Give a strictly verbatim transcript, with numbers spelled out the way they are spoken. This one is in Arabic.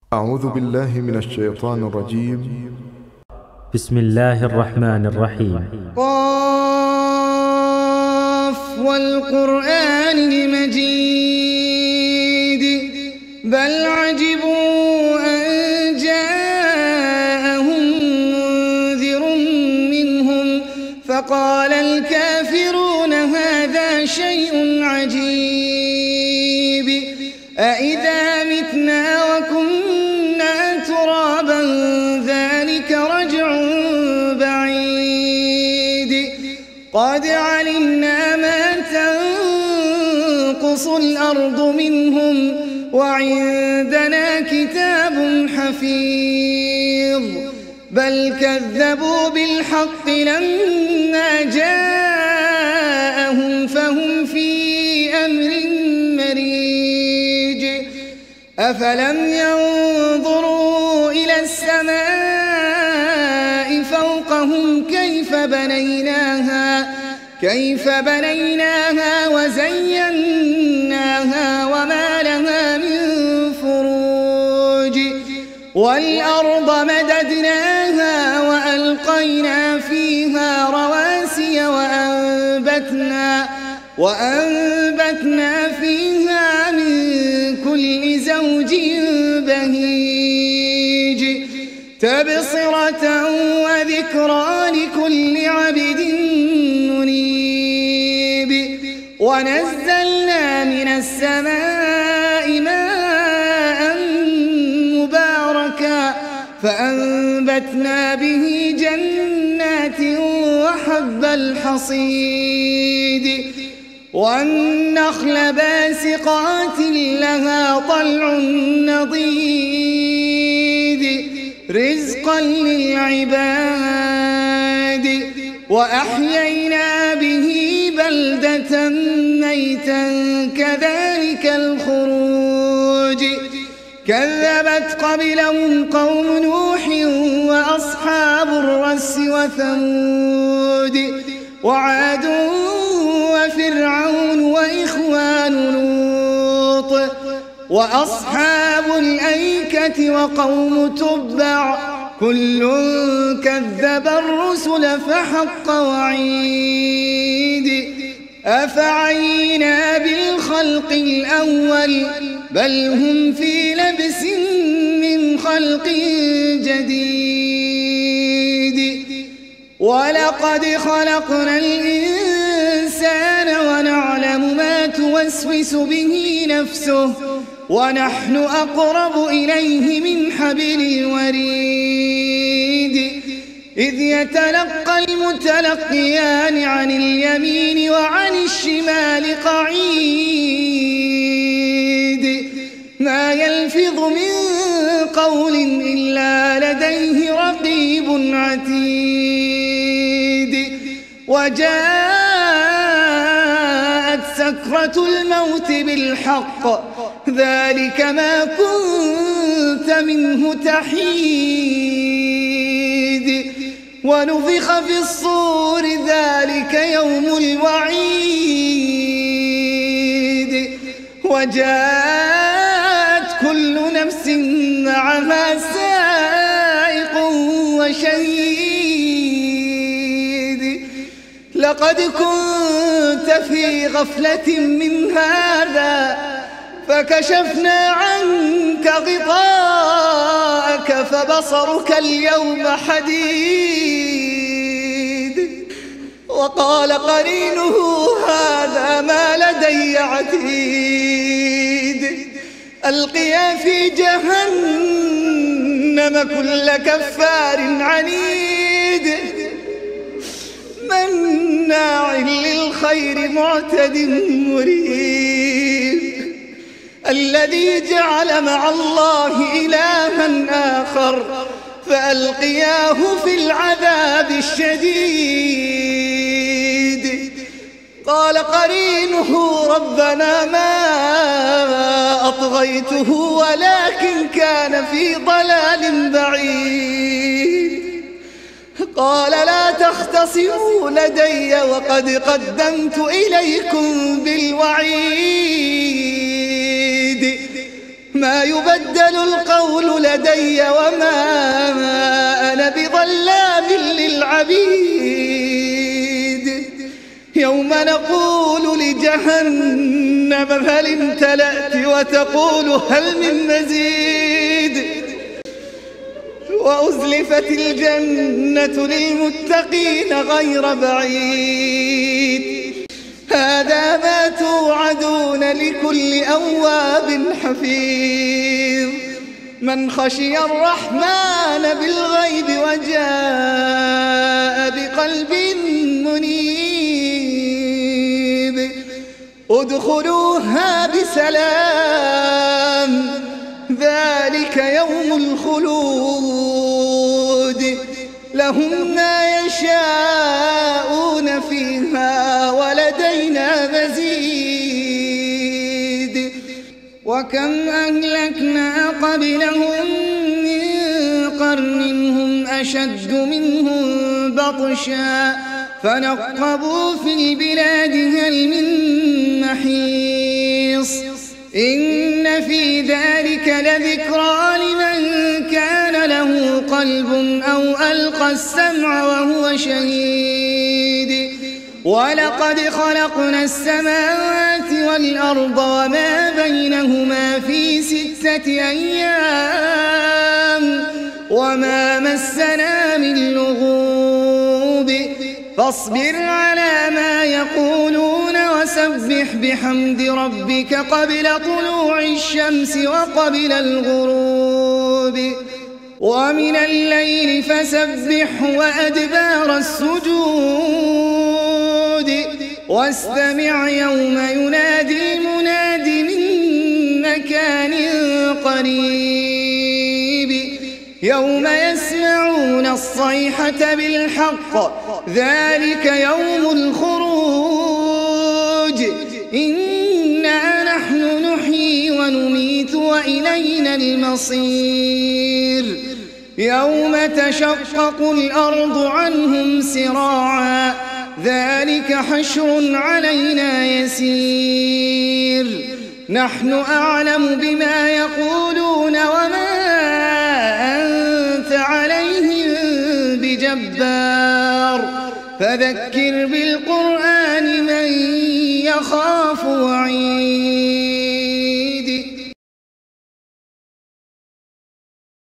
أعوذ بالله من الشيطان الرجيم. بسم الله الرحمن الرحيم. قاف والقرآن المجيد بل عجبوا أن جاءهم منذر منهم فقال الكافرون هذا شيء عجيب أإذا متنا وكنا ترابا ذلك رجع بعيد قد علمنا ما تنقص الأرض منهم وعندنا كتاب حفيظ بل كذبوا بالحق لما جاءهم فهم في أمر مريج أفلم ينظروا إلى السماء فوقهم كيف بنيناها كيف بنيناها وزيناها وما لها من فروج والأرض مددناها وألقينا فيها رواسي وأنبتنا وأنبتنا فيها من كل زوج بهيج تبصرة وذكرى لكل عبد منيب ونزلنا من السماء ماء مباركا فأنبتنا به جنات وحب الحصيد والنخل باسقات لها طلع نضيد رزقا للعباد وأحيينا به بلدة ميتا كذلك الخروج كذبت قبلهم قوم نوح وأصحاب الرس وثمود وعاد وفرعون وإخوان لوط وأصحاب الأيكة وقوم تبع كل كذب الرسل فحق وعيد أفعينا بالخلق الأول بل هم في لبس من خلق جديد ولقد خلقنا الإنسان ونعلم ما توسوس به نفسه ونحن أقرب إليه من حبل الوريد إذ يتلقى المتلقيان عن اليمين وعن الشمال قعيد ما يلفظ من قول إلا لديه رقيب عتيد وجاءت سكرة الموت بالحق ذلك ما كنت منه تحيد ونفخ في الصور ذلك يوم الوعيد وجاءت كل نفس معها سائق وشهيد لقد كنت في غفلة من هذا فكشفنا عنك غطاءك فبصرك اليوم حديد وقال قرينه هذا ما لدي عتيد ألقيا في جهنم كل كفار عنيد مناع للخير معتد مريب الذي جعل مع الله إلها آخر فألقياه في العذاب الشديد قال قرينه ربنا ما أطغيته ولكن كان في ضلال بعيد قال لا تختصموا لدي وقد قدمت إليكم بالوعيد ما يبدل القول لدي وما أنا بظلام للعبيد يوم نقول لجهنم هل امتلأت وتقول هل من مزيد وأزلفت الجنة للمتقين غير بعيد هذا ما توعدون لكل أواب حفيظ من خشي الرحمن بالغيب وجاء بقلب منيب ادخلوها بسلام ذلك يوم الخلود لهم ما يشاءون فيها ولدينا مزيد وكم أهلكنا قبلهم من قرن هم أشد منهم بطشا فنقبوا في البلاد هل من محيص إن في ذلك لذكرى لمن كان له قلب أو ألقى السمع وهو شهيد ولقد خلقنا السماوات والأرض وما بينهما في ستة أيام وما مسنا من لغوب فاصبر على ما يقولون وسبح بحمد ربك قبل طلوع الشمس وقبل الغروب ومن الليل فسبحه وأدبار السجود واستمع يوم ينادي مناد من مكان قريب يوم يسمعون الصيحة بالحق ذلك يوم الخروج إنا نحن نحيي ونميت وإلينا المصير يوم تشقق الأرض عنهم سراعا ذلك حشر علينا يسير نحن أعلم بما يقولون وما أنت عليهم بجبار فذكر بالقرآن من يخاف وعيد